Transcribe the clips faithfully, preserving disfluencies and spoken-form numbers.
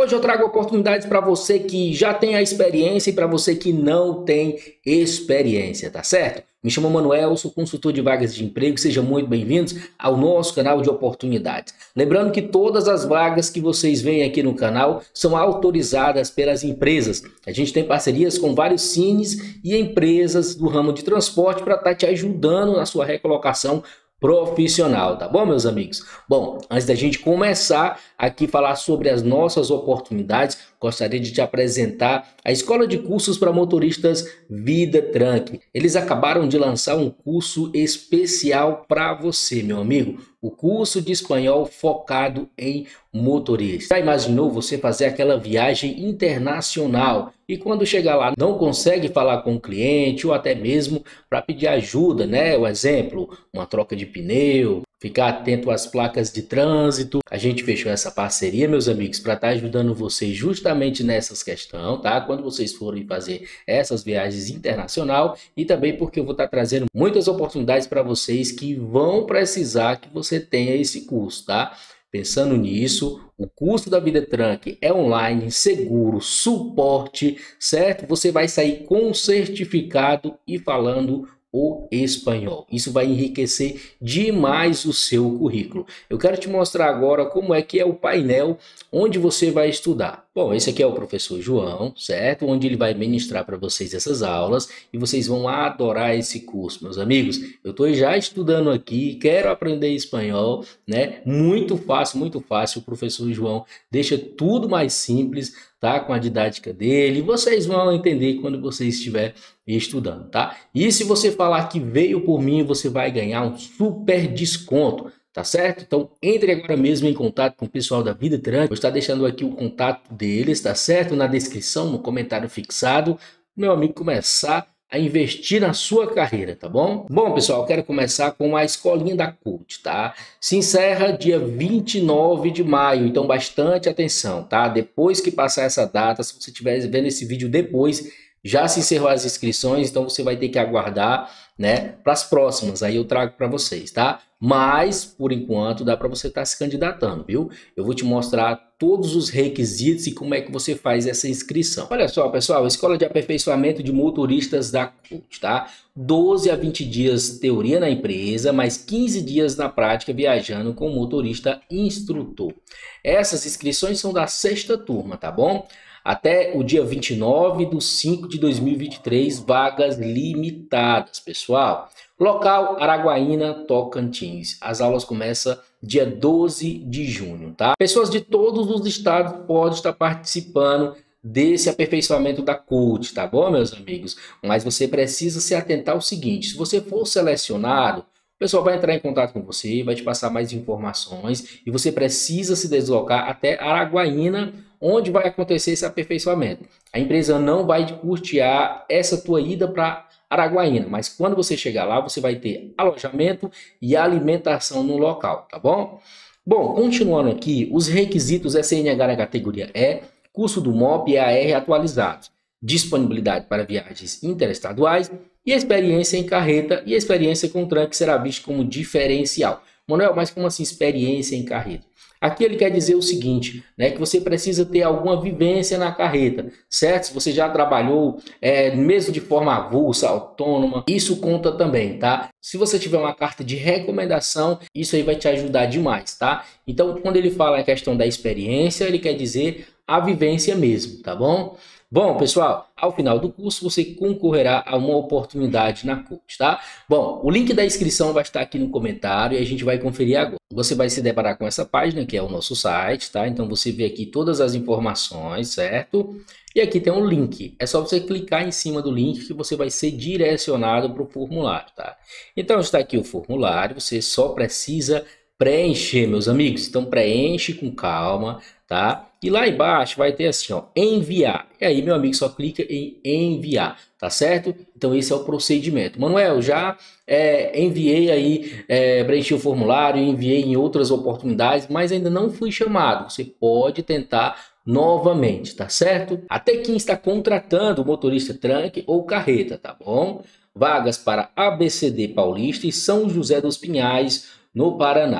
Hoje eu trago oportunidades para você que já tem a experiência e para você que não tem experiência, tá certo? Me chamo Manuel, sou consultor de vagas de emprego, sejam muito bem-vindos ao nosso canal de oportunidades. Lembrando que todas as vagas que vocês veem aqui no canal são autorizadas pelas empresas. A gente tem parcerias com vários cines e empresas do ramo de transporte para estar te ajudando na sua recolocação profissional, tá bom, meus amigos? Bom, antes da gente começar aqui a falar sobre as nossas oportunidades, gostaria de te apresentar a Escola de Cursos para Motoristas Videtrank. Eles acabaram de lançar um curso especial para você, meu amigo. O curso de espanhol focado em motorista. Já imaginou você fazer aquela viagem internacional e quando chegar lá não consegue falar com o cliente ou até mesmo para pedir ajuda, né? O exemplo, uma troca de pneu, ficar atento às placas de trânsito. A gente fechou essa parceria, meus amigos, para estar ajudando vocês justamente nessas questões, tá? Quando vocês forem fazer essas viagens internacional e também porque eu vou estar trazendo muitas oportunidades para vocês que vão precisar que você tenha esse curso, tá? Pensando nisso, o curso da Videtrank é online, seguro, suporte, certo? Você vai sair com certificado e falando o espanhol. Isso vai enriquecer demais o seu currículo. Eu quero te mostrar agora como é que é o painel onde você vai estudar. Bom, esse aqui é o professor João, certo? Onde ele vai ministrar para vocês essas aulas e vocês vão adorar esse curso, meus amigos. Eu estou já estudando aqui, quero aprender espanhol, né? Muito fácil, muito fácil. O professor João deixa tudo mais simples, tá? Com a didática dele. Vocês vão entender quando você estiver estudando, tá? E se você falar que veio por mim, você vai ganhar um super desconto. Tá certo? Então entre agora mesmo em contato com o pessoal da Videtrank. Vou estar deixando aqui o contato deles, tá certo? Na descrição, no comentário fixado. Meu amigo começar a investir na sua carreira, tá bom? Bom, pessoal, eu quero começar com a escolinha da Coach, tá? Se encerra dia vinte e nove de maio, então bastante atenção, tá? Depois que passar essa data, se você estiver vendo esse vídeo depois, já se encerrou as inscrições, então você vai ter que aguardar, né, para as próximas, aí eu trago para vocês, tá? Mas, por enquanto, dá para você estar se candidatando, viu? Eu vou te mostrar todos os requisitos e como é que você faz essa inscrição. Olha só, pessoal, Escola de Aperfeiçoamento de Motoristas da Coach, tá? doze a vinte dias teoria na empresa, mais quinze dias na prática viajando com motorista instrutor. Essas inscrições são da sexta turma, tá bom? Até o dia vinte e nove de cinco de dois mil e vinte e três, vagas limitadas, pessoal. Local, Araguaína, Tocantins. As aulas começam dia doze de junho, tá? Pessoas de todos os estados podem estar participando desse aperfeiçoamento da Coach, tá bom, meus amigos? Mas você precisa se atentar ao seguinte, se você for selecionado, o pessoal vai entrar em contato com você, vai te passar mais informações e você precisa se deslocar até Araguaína, onde vai acontecer esse aperfeiçoamento. A empresa não vai custear essa tua ida para Araguaína, mas quando você chegar lá, você vai ter alojamento e alimentação no local, tá bom? Bom, continuando aqui, os requisitos S N H na categoria E, curso do M O P e A R atualizados, disponibilidade para viagens interestaduais e experiência em carreta e experiência com tranque será visto como diferencial. Manuel, mas como assim experiência em carreta? Aqui ele quer dizer o seguinte, né, que você precisa ter alguma vivência na carreta, certo? Se você já trabalhou, é, mesmo de forma avulsa, autônoma, isso conta também, tá? Se você tiver uma carta de recomendação, isso aí vai te ajudar demais, tá? Então, quando ele fala a questão da experiência, ele quer dizer a vivência mesmo, tá bom? Bom, pessoal, ao final do curso você concorrerá a uma oportunidade na Coach, tá? Bom, o link da inscrição vai estar aqui no comentário e a gente vai conferir agora. Você vai se deparar com essa página, que é o nosso site, tá? Então você vê aqui todas as informações, certo? E aqui tem um link. É só você clicar em cima do link que você vai ser direcionado para o formulário, tá? Então está aqui o formulário, você só precisa preencher, meus amigos. Então preenche com calma, tá? E lá embaixo vai ter assim, ó, enviar. E aí, meu amigo, só clica em enviar, tá certo? Então esse é o procedimento. Manuel, já é, enviei aí, é, preenchi o formulário, enviei em outras oportunidades, mas ainda não fui chamado. Você pode tentar novamente, tá certo? Até quem está contratando motorista tranque ou carreta, tá bom? Vagas para A B C D Paulista e São José dos Pinhais, no Paraná.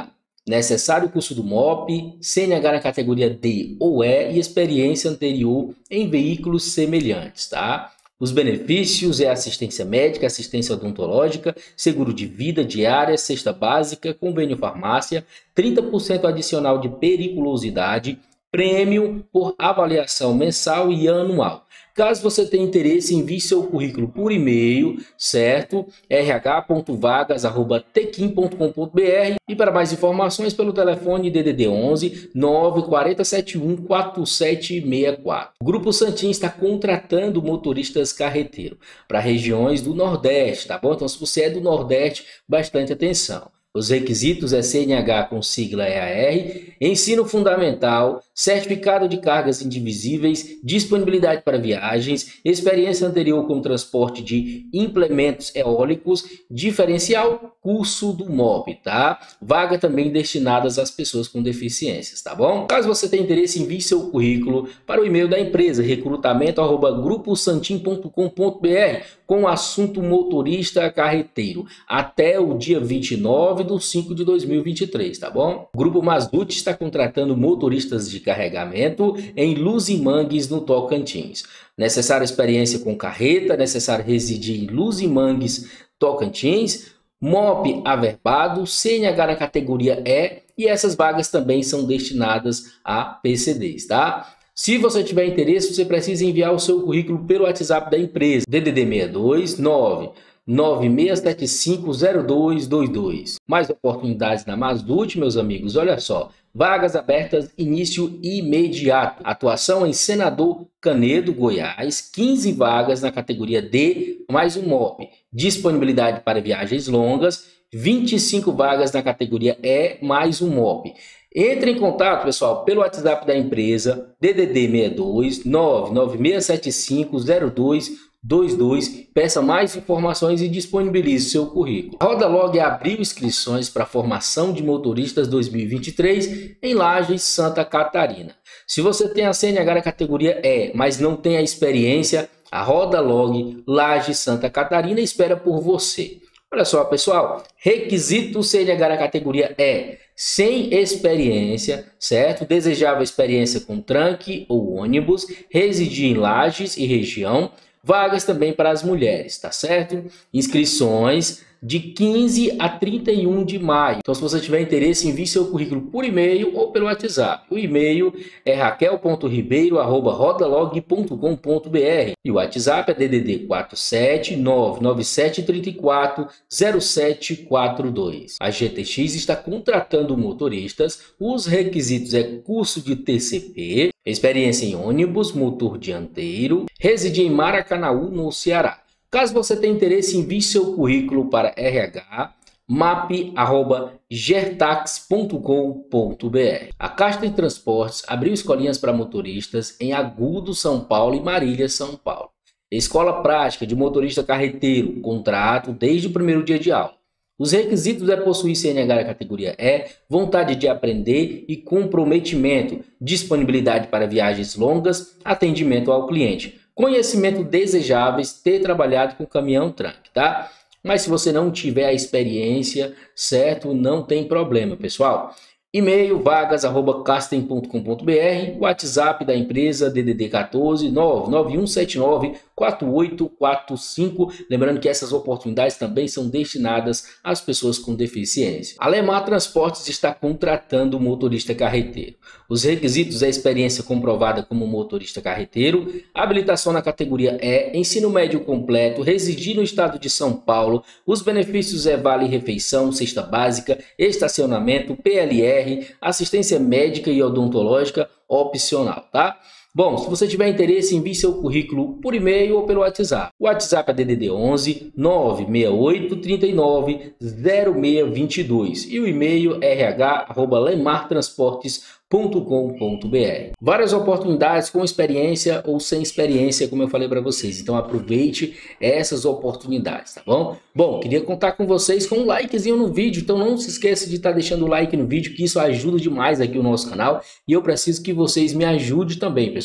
necessário curso do M O P, C N H na categoria D ou E e experiência anterior em veículos semelhantes, tá? Os benefícios é assistência médica, assistência odontológica, seguro de vida diária, cesta básica, convênio farmácia, trinta por cento adicional de periculosidade, prêmio por avaliação mensal e anual. Caso você tenha interesse, envie seu currículo por e-mail, certo? r h ponto vagas arroba tequim ponto com ponto b r e para mais informações pelo telefone D D D onze nove quatro zero sete um quatro sete seis quatro. O Grupo Santin está contratando motoristas carreteiros para regiões do Nordeste, tá bom? Então, se você é do Nordeste, bastante atenção. Os requisitos é C N H com sigla E A R, ensino fundamental, certificado de cargas indivisíveis, disponibilidade para viagens, experiência anterior com transporte de implementos eólicos, diferencial, curso do M O P, tá? Vaga também destinadas às pessoas com deficiências, tá bom? Caso você tenha interesse, envie seu currículo para o e-mail da empresa, recrutamento arroba grupo santin ponto com ponto b r, com o assunto motorista carreteiro, até o dia vinte e nove de cinco de dois mil e vinte e três, tá bom? O Grupo Mazut está contratando motoristas de carregamento em Luzimangues, no Tocantins. Necessária experiência com carreta, necessário residir em Luzimangues, Tocantins, M O P averbado, C N H na categoria E, e essas vagas também são destinadas a P C Ds, tá? Se você tiver interesse, você precisa enviar o seu currículo pelo WhatsApp da empresa, D D D seis dois nove nove seis sete cinco zero dois dois dois. Mais oportunidades na Mazut, meus amigos, olha só. Vagas abertas, início imediato. Atuação em Senador Canedo, Goiás, quinze vagas na categoria D, mais um M O P. Disponibilidade para viagens longas, vinte e cinco vagas na categoria E, mais um M O P. Entre em contato, pessoal, pelo WhatsApp da empresa, D D D seis dois nove nove seis sete cinco zero dois dois dois, peça mais informações e disponibilize seu currículo. A Rodalog abriu inscrições para a formação de motoristas dois mil e vinte e três em Lages, Santa Catarina. Se você tem a C N H na categoria E, mas não tem a experiência, a Rodalog Lages, Santa Catarina espera por você. Olha só, pessoal, requisito C N H na categoria E, sem experiência, certo? Desejável experiência com tranque ou ônibus, residir em Lages e região. Vagas também para as mulheres, tá certo? Inscrições de quinze a trinta e um de maio. Então, se você tiver interesse, envie seu currículo por e-mail ou pelo WhatsApp. O e-mail é raquel ponto ribeiro arroba rodalog ponto com ponto b r e o WhatsApp é D D D quatro sete nove nove sete três quatro zero sete quatro dois. A G T X está contratando motoristas. Os requisitos é curso de T C P, experiência em ônibus, motor dianteiro, residir em Maracanaú, no Ceará. Caso você tenha interesse, envie seu currículo para r h map arroba gertax ponto com ponto b r. A Caixa de Transportes abriu escolinhas para motoristas em Agudo, São Paulo e Marília, São Paulo. Escola prática de motorista carreteiro, contrato desde o primeiro dia de aula. Os requisitos é possuir C N H da categoria E, vontade de aprender e comprometimento, disponibilidade para viagens longas, atendimento ao cliente. Conhecimento desejáveis, ter trabalhado com caminhão tranque, tá? Mas se você não tiver a experiência, certo? Não tem problema, pessoal. E-mail vagas arroba castem ponto com ponto b r, WhatsApp da empresa D D D quatorze nove nove um sete nove quatro oito quatro cinco. Lembrando que essas oportunidades também são destinadas às pessoas com deficiência. A Lemar Transportes está contratando motorista carreteiro. Os requisitos é experiência comprovada como motorista carreteiro, habilitação na categoria E, ensino médio completo, residir no estado de São Paulo. Os benefícios é vale refeição, cesta básica, estacionamento, P L R, assistência médica e odontológica opcional, tá? Bom, se você tiver interesse, envie seu currículo por e-mail ou pelo WhatsApp. O WhatsApp é D D D onze nove seis oito três nove zero seis dois dois e o e-mail é r h arroba lemar transportes ponto com ponto b r. Várias oportunidades com experiência ou sem experiência, como eu falei para vocês. Então aproveite essas oportunidades, tá bom? Bom, queria contar com vocês com um likezinho no vídeo, então não se esqueça de estar deixando o like no vídeo, que isso ajuda demais aqui o nosso canal e eu preciso que vocês me ajudem também, pessoal.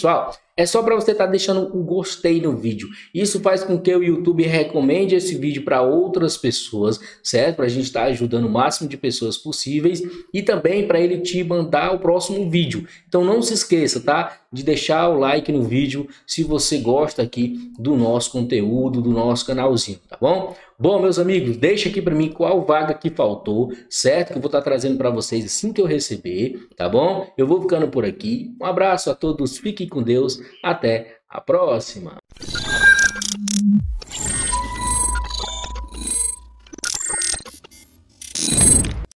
É só para você estar tá deixando um gostei no vídeo. Isso faz com que o YouTube recomende esse vídeo para outras pessoas, certo? Para a gente estar tá ajudando o máximo de pessoas possíveis e também para ele te mandar o próximo vídeo. Então não se esqueça, tá? De deixar o like no vídeo se você gosta aqui do nosso conteúdo, do nosso canalzinho, tá bom? Bom, meus amigos, deixa aqui para mim qual vaga que faltou, certo? Que eu vou estar tá trazendo para vocês assim que eu receber, tá bom? Eu vou ficando por aqui. Um abraço a todos, fiquem com Deus, até a próxima!